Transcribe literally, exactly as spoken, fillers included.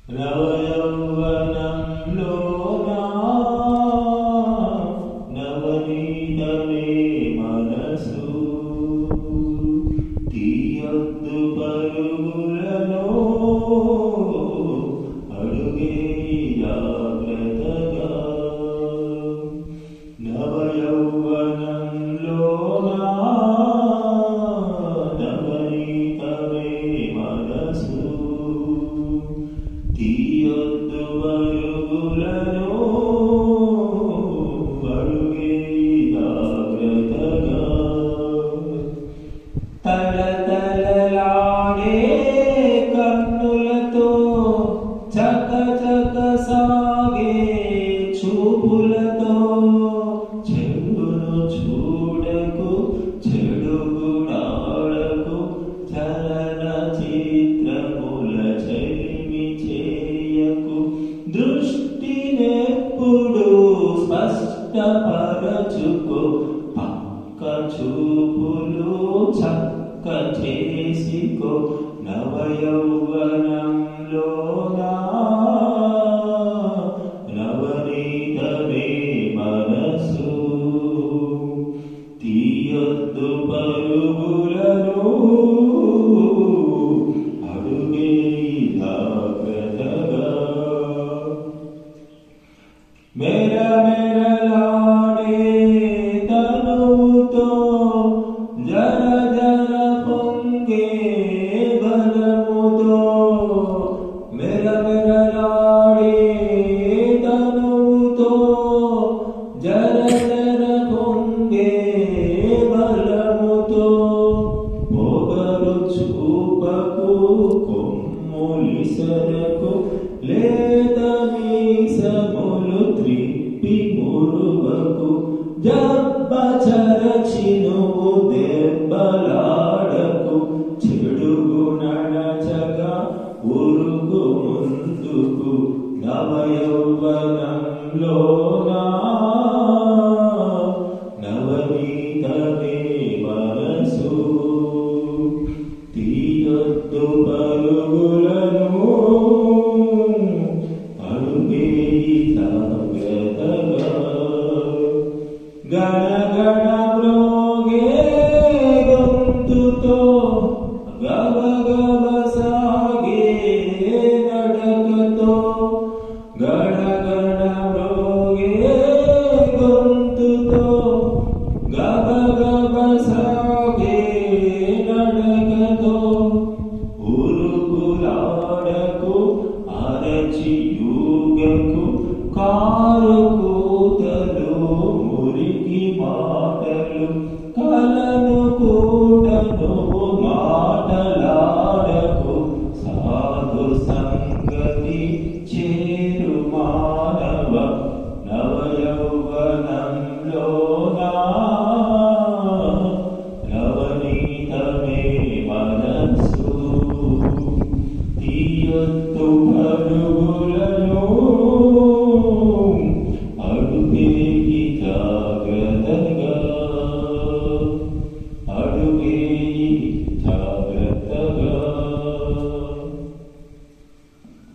నవయౌవనంలోనా నవనీతమే మనసు తీయొద్దు పరుగులలో అడుగే జాగ్రత్తగా నవయౌవనంలోనా నవనీతమే మనసు తీయొద్దు పరుగులలో అడుగే జాగ్రత్తగా తలతలలాడే కన్నులతో చక చక సాగే చూపులతో చెడును చూడకు చెడుగుడాడకు చలన చిత్రముల చెలిమి చేయకు దృష్టినెప్పుడు స్పష్టపరచుకో పక్క చూపులు చక్క చేసుకో నవయౌవనంలోనా నవనీతమే మనసు తీయొద్దు పరుగులను అడుగే జాగ్రత్తగా మెర మెరలాడే తనువుతో జర జర పొంగే బలముతో మెర మెరలాడే తనువుతో జర జర పొంగే బలముతో పొగరు చూపకు కొమ్ములిసరకు లేత మీసములు త్రిప్పి మురుగకు జబ్బ చరచి నువ్వు దెబ్బలాడకు చెడుగు నడచగా ఉరుగు ముందుకు నవయౌవనంలో